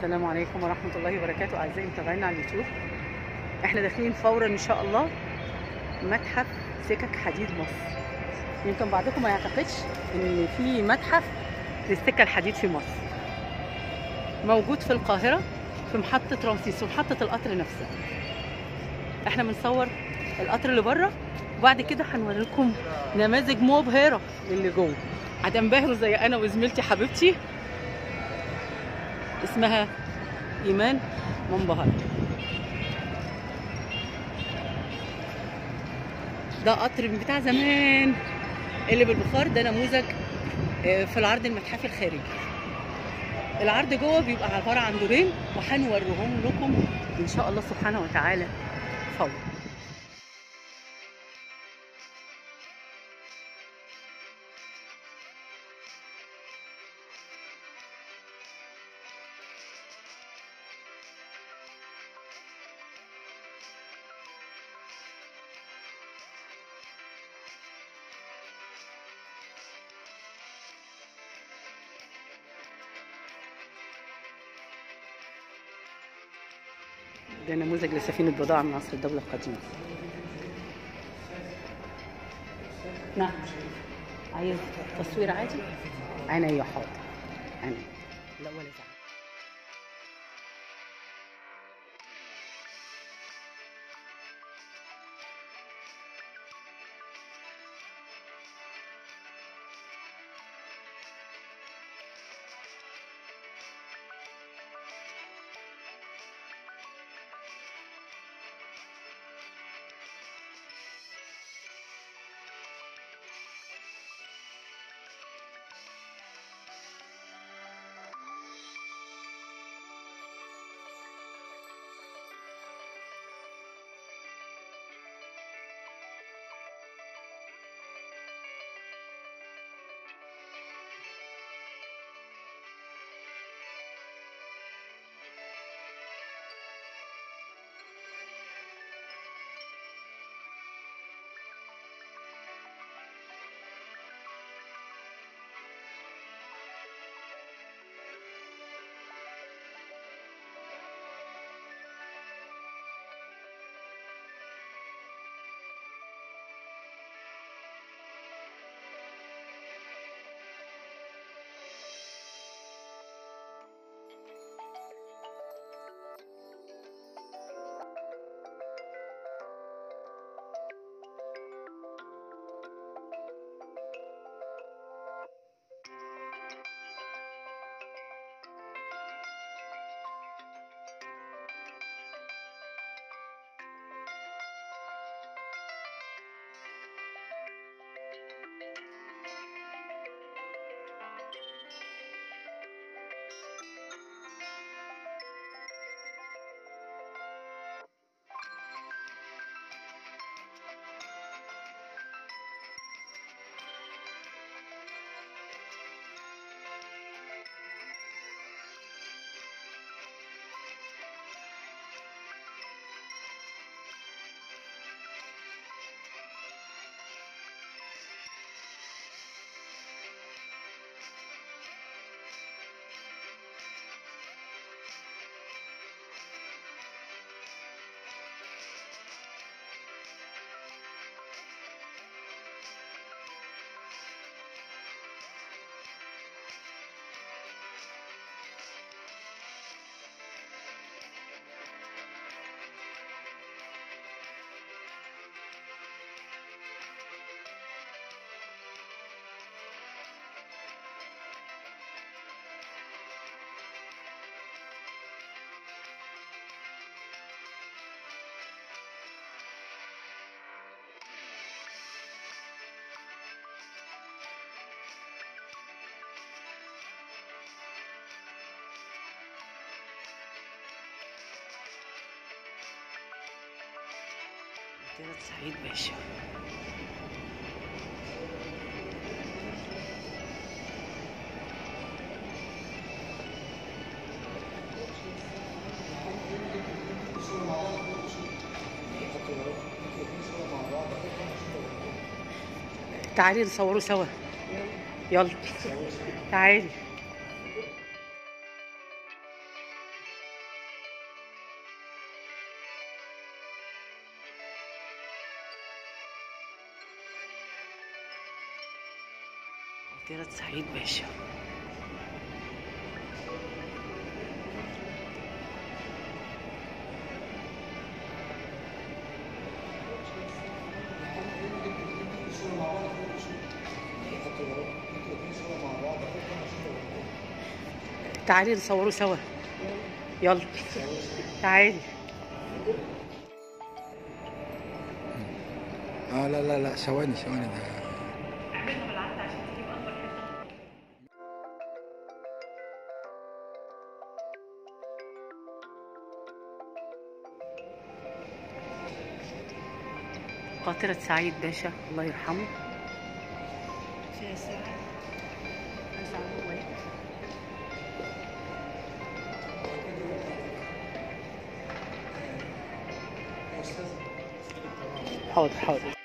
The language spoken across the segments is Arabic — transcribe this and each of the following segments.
السلام عليكم ورحمة الله وبركاته. أعزائي متابعينا على اليوتيوب، احنا داخلين فورا إن شاء الله متحف سكك حديد مصر. يمكن بعضكم ما يعتقدش إن في متحف للسكة الحديد في مصر، موجود في القاهرة في محطة رمسيس ومحطة القطر نفسها. احنا بنصور القطر اللي بره، وبعد كده هنوري لكم نماذج مبهرة للي جوه. هتنبهروا زي أنا وزميلتي حبيبتي اسمها إيمان منبهر. ده قطر بتاع زمان اللي بالبخار، ده نموذج في العرض المتحفي الخارجي. العرض جوه بيبقى عبارة عن دورين، وهنوريهم لكم إن شاء الله سبحانه وتعالى فورا. ده نموذج لسفينة بضاعة من عصر الدولة القديمة. نعم، عايز تصوير عادي؟ عينيا حاضر، عينيا، لا ولا زعل. كده سعيد باشا. تعالي نصوروا سوا، يلا تعالي. قاطرة سعيد باشا. تعالي نصوروا سوا. يلا تعالي. لا لا لا، ثواني ثواني ده. اعملها بالعرض عشان تجيب اكبر حته. قاطرة سعيد باشا الله يرحمه. فيها ساعة. حاضر حاضر.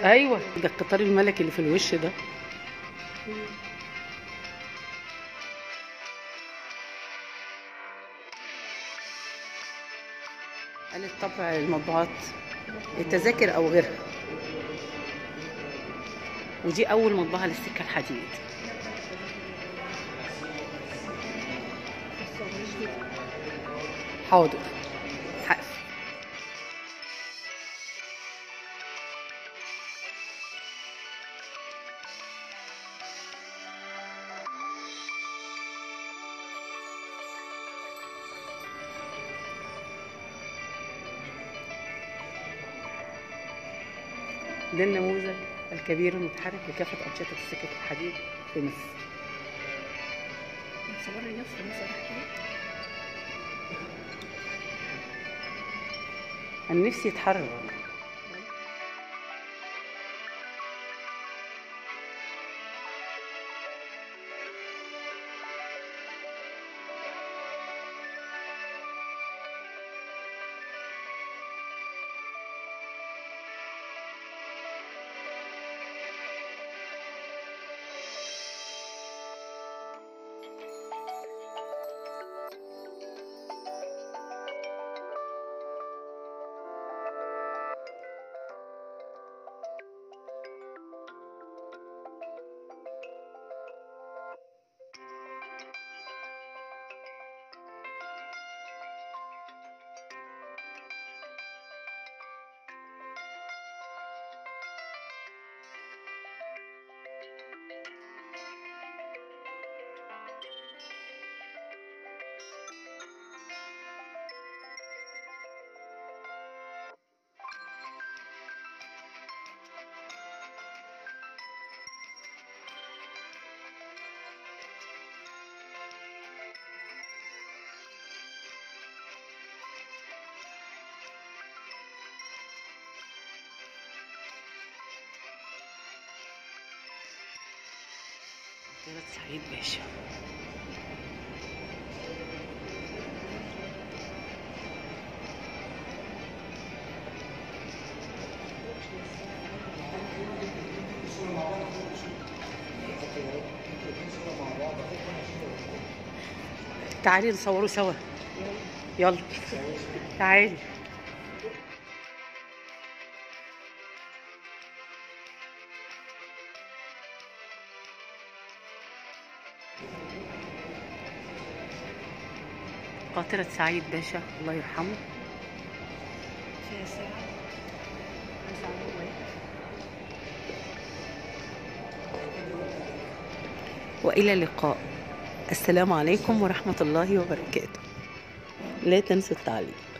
ايوه ده القطار الملكي اللي في الوش ده. قالت طبع المطبوعات، التذاكر او غيرها. ودي اول مطبعه للسكه الحديد. حاضر حقف. ده النموذج الكبير المتحرك لكافة أنشطة السكك الحديد في مصر. تصوري نفسي مثلا أنا نفسي يتحرك. قطيرة سعيد باشا. تعالي نصوروا سوا. يلا تعالي. قاطرة سعيد باشا الله يرحمه. فيها ساعة. وإلى اللقاء. السلام عليكم ورحمة الله وبركاته. لا تنسوا التعليق.